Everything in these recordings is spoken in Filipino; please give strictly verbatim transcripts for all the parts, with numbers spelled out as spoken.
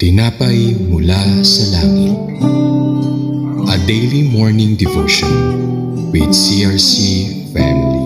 Tinapay mula sa langit. A daily morning devotion with C R C Family.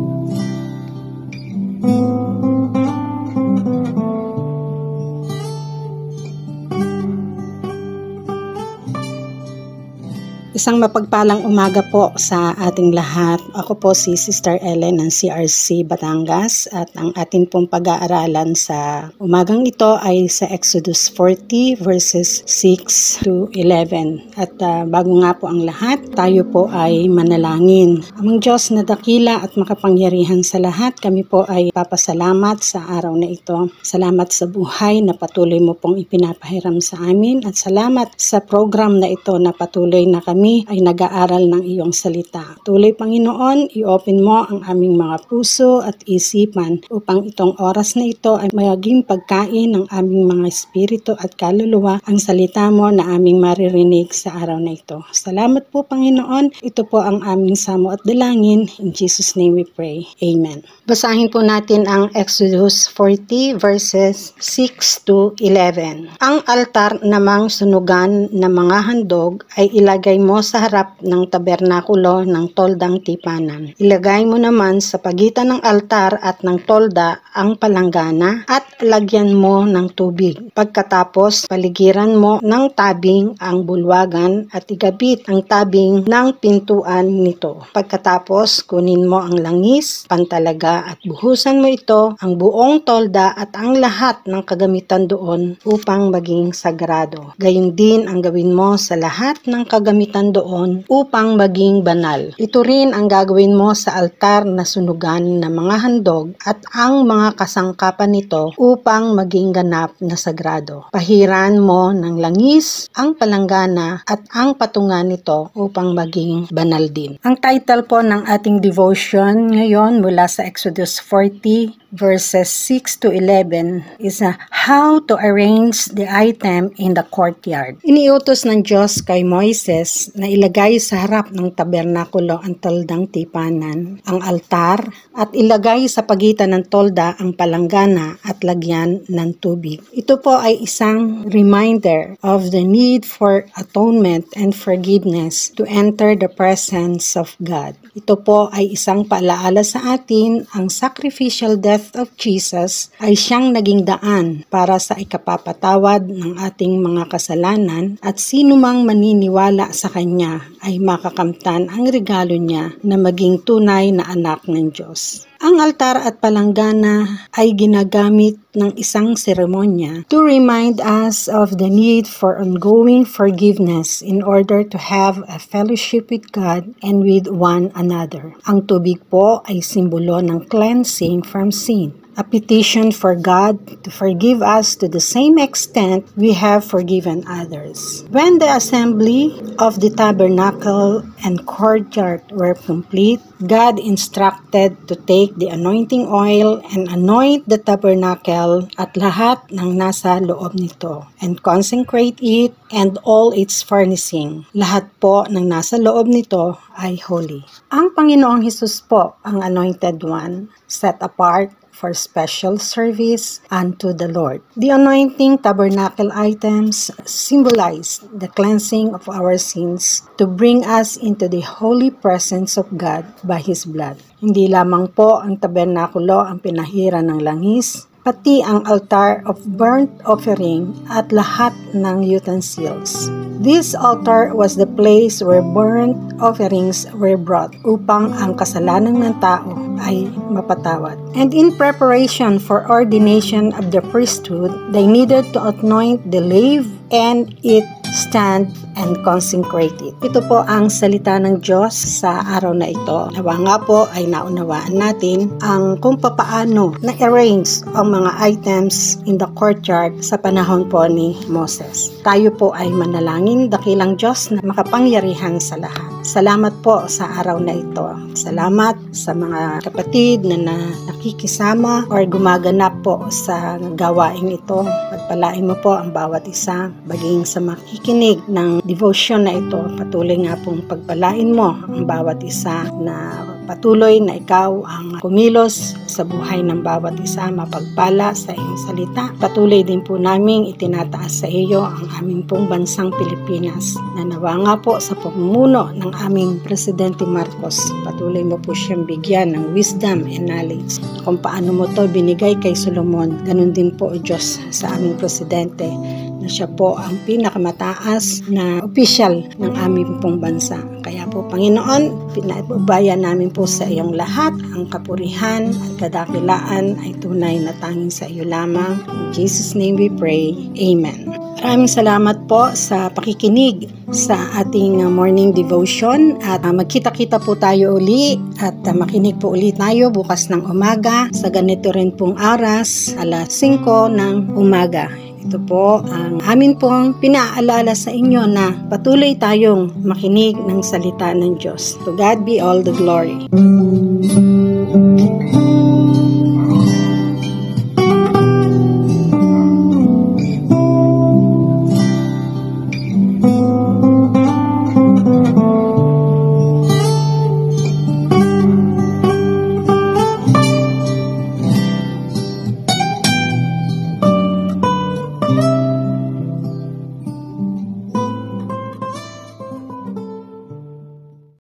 Isang mapagpalang umaga po sa ating lahat. Ako po si Sister Ellen ng C R C Batangas at ang atin pong pag-aaralan sa umagang ito ay sa Exodus forty verses six to eleven. At uh, bago nga po ang lahat, tayo po ay manalangin. Amang Diyos na dakila at makapangyarihan sa lahat, kami po ay papasalamat sa araw na ito. Salamat sa buhay na patuloy mo pong ipinapahiram sa amin at salamat sa program na ito na patuloy na kami ay nag-aaral ng iyong salita. Tuloy, Panginoon, i-open mo ang aming mga puso at isipan upang itong oras na ito ay maging pagkain ng aming mga espiritu at kaluluwa ang salita mo na aming maririnig sa araw na ito. Salamat po, Panginoon. Ito po ang aming samo at dalangin. In Jesus' name we pray. Amen. Basahin po natin ang Exodus forty verses six to eleven. Ang altar namang sunugan ng mga handog ay ilagay mo sa harap ng tabernakulo ng toldang tipanan. Ilagay mo naman sa pagitan ng altar at ng tolda ang palanggana at lagyan mo ng tubig. Pagkatapos, paligiran mo ng tabing ang bulwagan at igabit ang tabing ng pintuan nito. Pagkatapos, kunin mo ang langis, pantalaga at buhusan mo ito ang buong tolda at ang lahat ng kagamitan doon upang maging sagrado. Gayon din ang gawin mo sa lahat ng kagamitan doon upang maging banal. Ito rin ang gagawin mo sa altar na sunugan ng mga handog at ang mga kasangkapan nito upang maging ganap na sagrado. Pahiran mo ng langis ang palanggana at ang patungan nito upang maging banal din. Ang title po ng ating devotion ngayon mula sa Exodus forty verses six to eleven is a how to arrange the item in the courtyard. Iniutos ng Diyos kay Moises na ilagay sa harap ng tabernakulo ang toldang tipanan, ang altar, at ilagay sa pagitan ng tolda ang palanggana at lagyan ng tubig. Ito po ay isang reminder of the need for atonement and forgiveness to enter the presence of God. Ito po ay isang paalaala sa atin, ang sacrificial death of Jesus ay siyang naging daan para sa ikapapatawad ng ating mga kasalanan at sino mang maniniwala sa Kanya ay makakamtan ang regalo niya na maging tunay na anak ng Diyos. Ang altar at palanggana ay ginagamit ng isang seremonya to remind us of the need for ongoing forgiveness in order to have a fellowship with God and with one another. Ang tubig po ay simbolo ng cleansing from sin, a petition for God to forgive us to the same extent we have forgiven others. When the assembly of the tabernacle and courtyard were complete, God instructed to take the anointing oil and anoint the tabernacle at lahat ng nasa loob nito and consecrate it and all its furnishing. Lahat po ng nasa loob nito ay holy. Ang Panginoong Hesus po ang anointed one, set apart for special service unto the Lord. The anointing tabernacle items symbolize the cleansing of our sins to bring us into the holy presence of God by His blood. Hindi lamang po ang tabernakulo ang pinahiran ng langis, pati ang altar of burnt offering at lahat ng utensils. This altar was the place where burnt offerings were brought upang ang kasalanan ng tao ay mapatawad. And in preparation for ordination of the priesthood, they needed to anoint the laver and it stand and consecrate it. Ito po ang salita ng Diyos sa araw na ito. Nawa nga po ay naunawaan natin ang kung papaano na-arrange ang mga items in the courtyard sa panahon po ni Moses. Tayo po ay manalangin, dakilang Diyos na makapangyarihan sa lahat. Salamat po sa araw na ito. Salamat sa mga kapatid na, na nakikisama or gumaganap po sa gawain ito. Pagpalain mo po ang bawat isa, baging sa makikinig ng devotion na ito. Patuloy nga pong pagpalain mo ang bawat isa na Patuloy na ikaw ang kumilos sa buhay ng bawat isa, mapagpala sa iyong salita. Patuloy din po naming itinataas sa iyo ang aming pong bansang Pilipinas, na nawa nga po sa pamumuno ng aming Presidente Marcos. Patuloy mo po siyang bigyan ng wisdom and knowledge. Kung paano mo to binigay kay Solomon, ganun din po o Diyos sa aming Presidente, na siya po ang pinakamataas na opisyal ng aming pong bansa. Kaya po, Panginoon, pinabayan namin po sa iyong lahat ang kapurihan at kadakilaan ay tunay na tanging sa iyo lamang. In Jesus' name we pray. Amen. Maraming salamat po sa pakikinig sa ating morning devotion, at uh, magkita-kita po tayo uli at uh, makinig po ulit tayo bukas ng umaga sa ganito rin pong oras, alas singko ng umaga. Ito po ang amin pong pinaalala sa inyo na patuloy tayong makinig ng salita ng Diyos. To God be all the glory.